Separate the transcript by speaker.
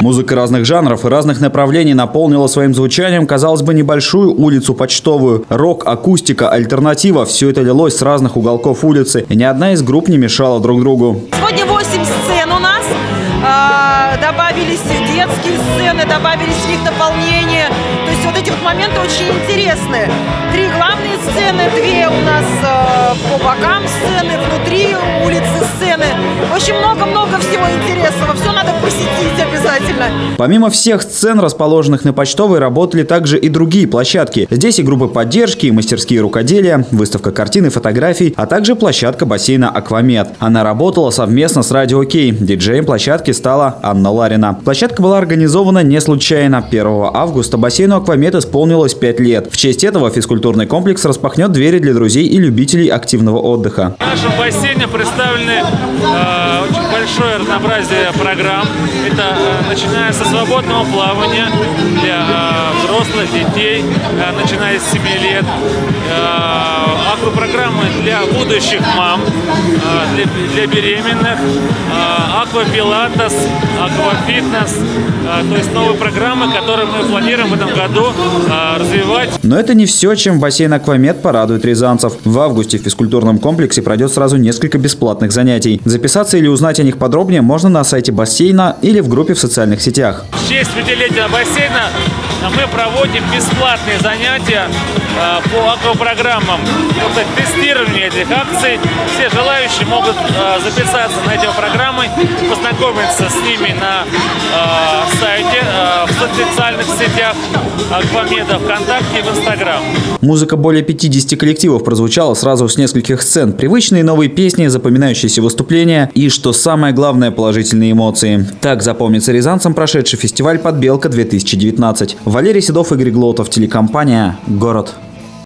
Speaker 1: Музыка разных жанров и разных направлений наполнила своим звучанием, казалось бы, небольшую улицу Почтовую. Рок, акустика, альтернатива – все это лилось с разных уголков улицы, и ни одна из групп не мешала друг другу.
Speaker 2: Сегодня 8 сцен у нас. Добавились детские сцены, добавились в них наполнение. То есть вот эти вот моменты очень интересные. 3 главные сцены, 2 у нас по бокам сцены, внутри улицы сцены. В общем, много-много всего интересного. Все надо посетить обязательно.
Speaker 1: Помимо всех сцен, расположенных на Почтовой, работали также и другие площадки. Здесь и группы поддержки, и мастерские рукоделия, выставка картин и фотографий, а также площадка бассейна «Аквамед». Она работала совместно с Радио Кей. Диджеем площадки стала Анна Ларина. Площадка была организована не случайно. 1 августа бассейну «Аквамед» исполнилось 5 лет. В честь этого физкультурный комплекс распахнет двери для друзей и любителей активного отдыха.
Speaker 3: В нашем бассейне представлены очень большое разнообразие программ. Это начиная со свободного плавания для взрослых, детей, начиная с 7 лет. Аквапрограммы для будущих мам, для беременных, аквапилатес, аквафитнес. То есть новые программы, которые мы планируем в этом году развивать.
Speaker 1: Но это не все, чем бассейн «Аквамед» порадует рязанцев. В августе в физкультурном комплексе пройдет сразу несколько бесплатных занятий. Записаться или узнать о них подробнее можно на сайте бассейна или в группе в социальных сетях.
Speaker 3: В честь 5-летия бассейна мы проводим бесплатные занятия по аквапрограммам. Это тестирование этих акций. Все желающие могут записаться на эти программы, познакомиться с ними на сайте, в социальных сетях Аквамеда, ВКонтакте и в Инстаграм.
Speaker 1: Музыка более 50 коллективов прозвучала сразу с нескольких сцен. Привычные новые песни, запоминающиеся выступления и, что самое главное, положительные эмоции. Так запомнится рязанцам прошедший фестиваль «Подбелка-2019». Валерий Седов, Игорь Глотов, телекомпания «Город».